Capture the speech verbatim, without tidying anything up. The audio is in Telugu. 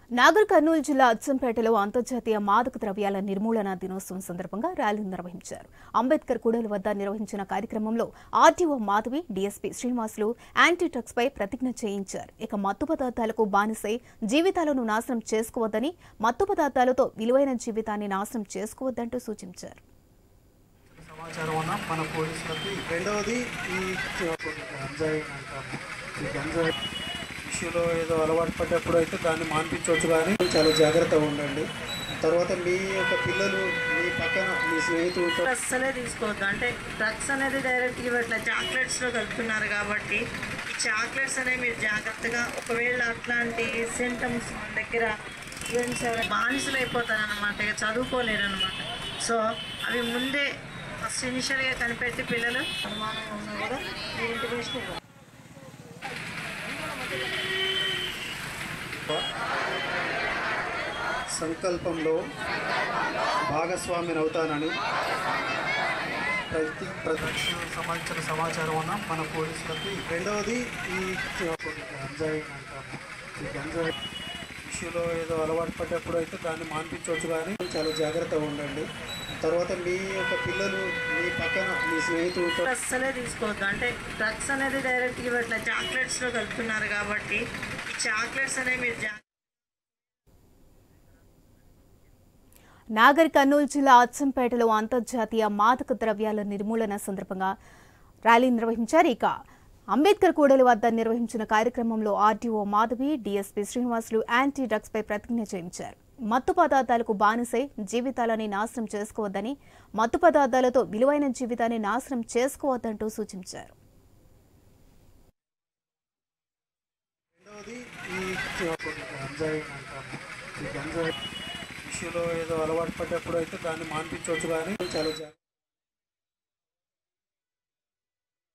నాగర్ కర్నూలు జిల్లా అచ్చంపేటలో అంతర్జాతీయ మాదక ద్రవ్యాల నిర్మూలన దినోత్సవం సందర్భంగా ర్యాలీ నిర్వహించారు. అంబేద్కర్ కూడలి వద్ద నిర్వహించిన కార్యక్రమంలో RTO Madhavi, DSP Srinivasulu anti drugs పై ప్రతిజ్ఞ చేయించారు. ఇక మత్తు పదార్థాలకు బానిసై జీవితాలను నాశనం చేసుకోవద్దని, మత్తు పదార్థాలతో విలువైన జీవితాన్ని నాశనం చేసుకోవద్దంటూ సూచించారు. సమాచారం ఉన్న మన పోలీసులకి రెండవది ఈ గంజాయి అంటాము. ఈ గంజాయి విషయంలో ఏదో అలవాటు పడ్డప్పుడు అయితే దాన్ని మాన్పించవచ్చు, కానీ చాలా జాగ్రత్తగా ఉండండి. తర్వాత మీ యొక్క పిల్లలు మీ పక్కన మీ స్నేహితులతో అస్సలే తీసుకోవద్దు. అంటే డ్రగ్స్ అనేది డైరెక్ట్గా ఇవ్వట్లేదు, చాక్లెట్స్లో కలుపుతున్నారు. కాబట్టి ఈ చాక్లెట్స్ అనేవి మీరు జాగ్రత్తగా, ఒకవేళ అట్లాంటి సింటమ్స్ మన దగ్గర స్టూడెంట్స్ ఎవరైనా బానిసలు అయిపోతారనమాట, ఇక చదువుకోలేరు అనమాట. సో అవి ముందే ఫస్ట్ ఇనిషియల్గా కనిపెట్టి పిల్లలు అనుమానం ఉన్నా కూడా మీరు ఇంటిమేషన్ ఇవ్వాలి. సంకల్పంలో భాగస్వామిని అవుతానని ప్రతి ప్రతి సంబంధించిన సమాచారం ఉన్న మన పోలీసులకి రెండవది ఈ గంజాయి అంటాము. ఈ గంజాయి విషయంలో ఏదో అలవాటు పడ్డప్పుడు అయితే దాన్ని మాన్పించవచ్చు, కానీ చాలా జాగ్రత్తగా ఉండండి. తర్వాత మీ యొక్క పిల్లలు మీ పక్కన మీ స్నేహితులతో అస్సలే తీసుకోవద్దు. అంటే డ్రగ్స్ అనేది డైరెక్ట్గా ఇవ్వట్లేదు, చాక్లెట్స్లో కలుపుతున్నారు. కాబట్టి ఈ చాక్లెట్స్ అనేవి మీరు జాగ్రత్త. నాగర్ కర్నూలు జిల్లా అచ్చంపేటలో అంతర్జాతీయ మాదక ద్రవ్యాల నిర్మూలన సందర్భంగా ర్యాలీ నిర్వహించారు. ఇక అంబేద్కర్ కూడలి వద్ద నిర్వహించిన కార్యక్రమంలో RTO Madhavi, DSP Srinivasulu anti drugs పై ప్రతిజ్ఞ చేయించారు. మత్తు పదార్థాలకు బానిసై జీవితాలని నాశనం చేసుకోవద్దని, మత్తు పదార్థాలతో విలువైన జీవితాన్ని నాశనం చేసుకోవద్దంటూ సూచించారు. విషయంలో ఏదో అలవాటు పడ్డప్పుడు అయితే దాన్ని మాన్పించవచ్చు, కానీ చాలా